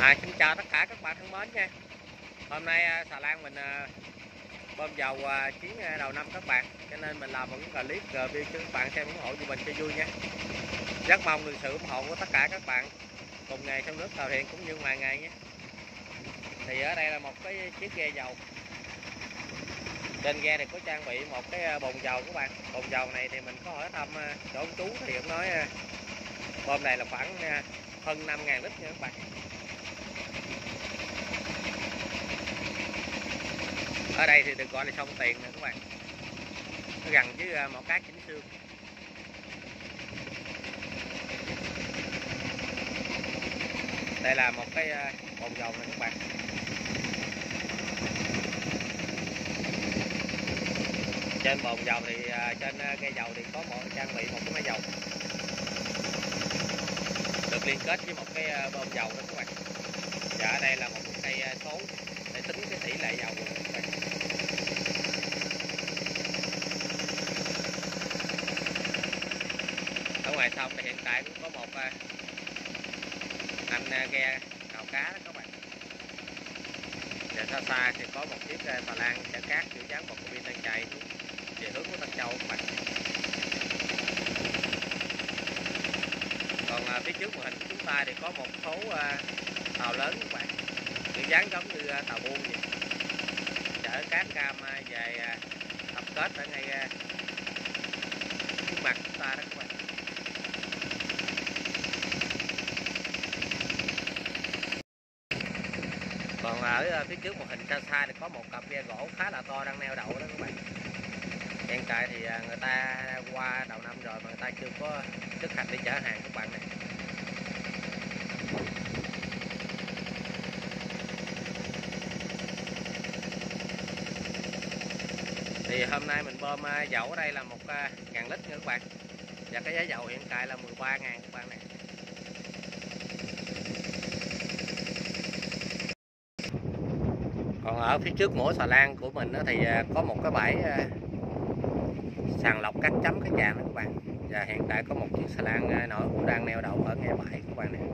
Xin chào tất cả các bạn thân mến nha. Hôm nay xà lan mình bơm dầu chuyến đầu năm các bạn, cho nên mình làm một cái clip review cho các bạn xem, ủng hộ cho mình cho vui nha. Rất mong được sự ủng hộ của tất cả các bạn cùng nghề sông nước tàu thuyền cũng như ngoài nghề nhé. Thì ở đây là một cái chiếc ghe dầu. Trên ghe thì có trang bị một cái bồn dầu các bạn. Bồn dầu này thì mình có hỏi thăm chỗ ông chú thì ông nói bơm này là khoảng hơn 5.000 lít nha các bạn. Ở đây thì được gọi là sông Tiền nè các bạn, nó gần với mỏ cát Vĩnh Sương. Đây là một cái bồn dầu này các bạn. Trên bồn dầu thì trên cây dầu thì có trang bị một cái máy dầu được liên kết với một cái bơm dầu đó các bạn. Và ở đây là một cây số để tính cái tỷ lệ dầu của các bạn. Ở ngoài sông thì hiện tại cũng có một anh ghe cào cá đó các bạn. Và xa xa thì có một chiếc xà lan chở cát kiểu dáng một cabin đang chạy về hướng của Tân Châu các bạn. Còn phía trước màn hình của chúng ta thì có một số tàu lớn các bạn, kiểu dáng giống như tàu buôn vậy, chở cát cam về tập kết ở ngay trước mặt chúng ta đó các bạn. Còn ở phía trước một hình xa xa thì có một cặp ghe gỗ khá là to đang neo đậu đó các bạn. Hiện tại thì người ta qua đầu năm rồi mà người ta chưa có chức hành đi chở hàng các bạn này. Thì hôm nay mình bơm dầu ở đây là 1.000 lít nha các bạn. Và cái giá dầu hiện tại là 13.000 các bạn này. Còn ở phía trước mỗi xà lan của mình thì có một cái bãi sàng lọc cát chấm cái tràn này các bạn. Và hiện tại có một chiếc xà lan nổi cũng đang neo đậu ở ngay bãi các bạn này.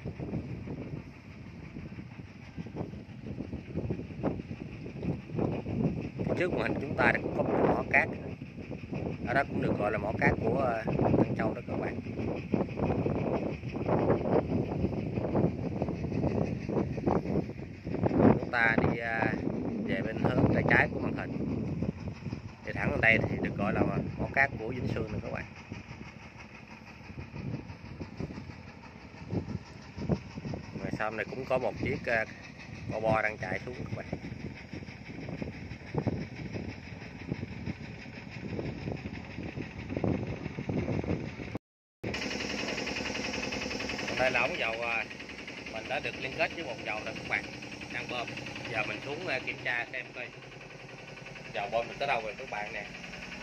Trước màn hình chúng ta đã có một mỏ cát, ở đó cũng được gọi là mỏ cát của Tân Châu đó các bạn. Chúng ta đi về bên hướng tay trái của màn hình thì thẳng lên đây thì được gọi là mỏ cát của Vĩnh Sương nữa các bạn. Ngoài sau này cũng có một chiếc co bo đang chạy xuống các bạn. Đây là ống dầu mình đã được liên kết với bồn dầu rồi các bạn, đang bơm. Giờ mình xuống kiểm tra xem coi dầu bơm mình tới đâu rồi các bạn nè.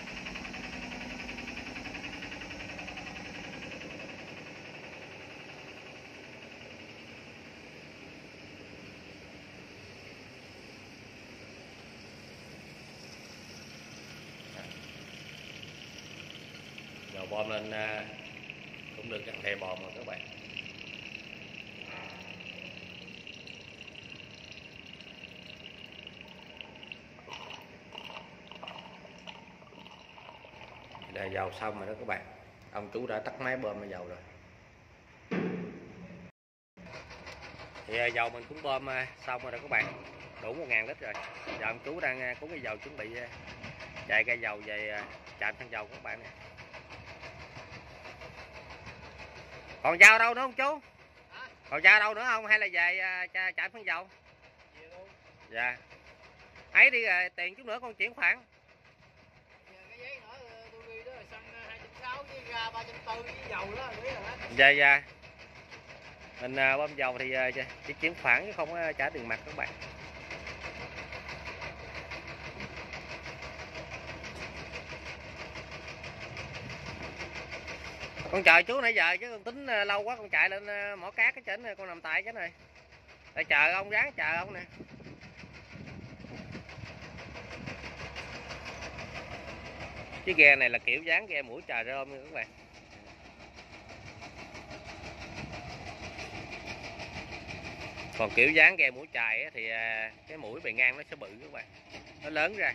Dầu bơm lên cũng được gần thề bồn rồi các bạn. Đây dầu xong rồi đó các bạn. Ông chú đã tắt máy bơm dầu rồi. Thì dầu mình cũng bơm xong rồi đó các bạn, đủ 1.000 lít rồi. Giờ ông chú đang cuốn cái dầu chuẩn bị chạy cây dầu về trạm xăng dầu các bạn nè. Còn dao đâu nữa không chú? Còn dao đâu nữa không hay là về trạm xăng dầu? Dạ. Ấy đi rồi tiền chút nữa con chuyển khoản. Cái giấy nữa tôi ghi đó là xăng 260 với ga 340 với dầu đó, biết rồi đó. Dạ dạ. Mình bơm dầu thì chỉ chuyển khoản chứ không trả tiền mặt các bạn. Con chờ chú nãy giờ chứ con tính lâu quá, con chạy lên mỏ cát cái trên này, con nằm tại cái này. Để chờ ông, ráng chờ ông nè. Chiếc ghe này là kiểu dáng ghe mũi trà rơm nha các bạn. Còn kiểu dáng ghe mũi chài á, thì cái mũi bề ngang nó sẽ bự các bạn, nó lớn ra.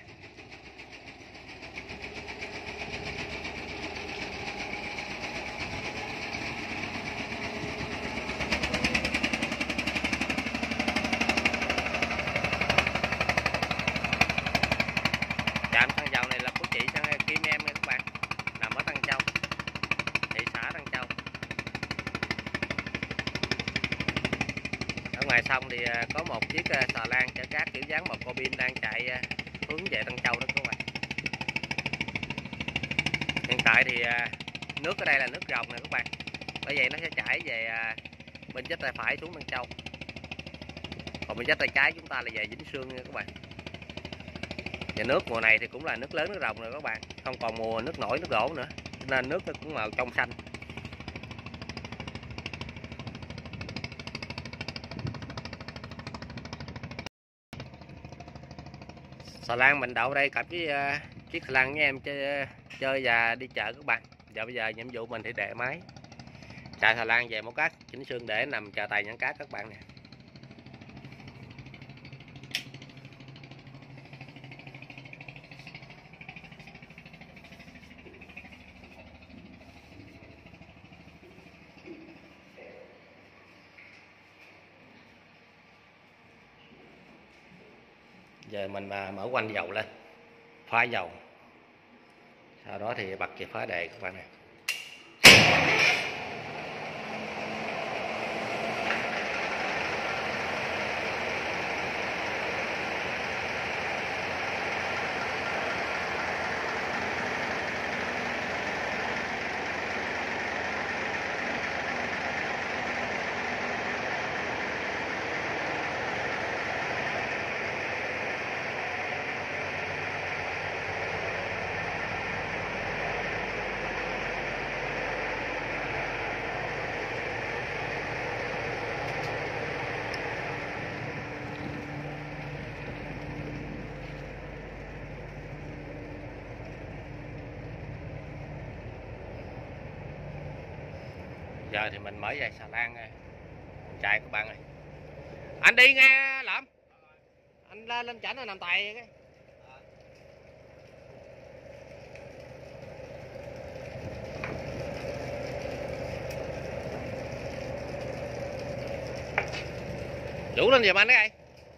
Trạm xăng dầu này là của chị Kim Em nha các bạn, nằm ở Tân Châu, thị xã Tân Châu. Ở ngoài sông thì có một chiếc xà lan chở cát kiểu dáng một cabin đang chạy hướng về Tân Châu đó các bạn. Hiện tại thì nước ở đây là nước rồng nè các bạn, bởi vậy nó sẽ chảy về bên vách tay phải xuống Tân Châu, còn bên vách tay trái chúng ta là về Vĩnh Sương nha các bạn. Và nước mùa này thì cũng là nước lớn nước rồng rồi các bạn, không còn mùa nước nổi nước đổ nữa, nên nước nó cũng màu trong xanh. Xà lan mình đậu đây cặp với chiếc xà lan với em chơi và đi chợ các bạn. Giờ bây giờ nhiệm vụ mình thì để máy chạy xà lan về mỏ cát Vĩnh Sương để nằm chờ tài nhãn cát các bạn nè. Giờ mình mở quanh dầu lên, phá dầu, sau đó thì bật chìa khóa đề các bạn nè. Giờ thì mình mở dây xà lan chạy các bạn ơi. Anh đi nghe Lợm, anh lên chảnh là nằm tài cái. Vũ lên giùm anh đấy.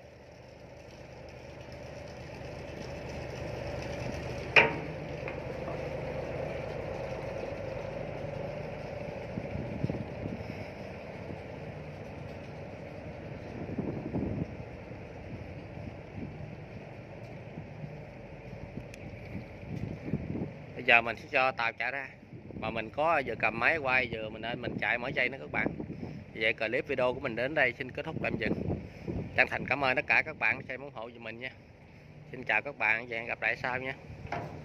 Bây giờ mình sẽ cho tàu chạy ra, mà mình có vừa cầm máy quay vừa mình chạy mở dây nữa các bạn. Vì vậy clip video của mình đến đây xin kết thúc tạm dừng. Chân thành cảm ơn tất cả các bạn xem ủng hộ giùm mình nha. Xin chào các bạn và hẹn gặp lại sau nha.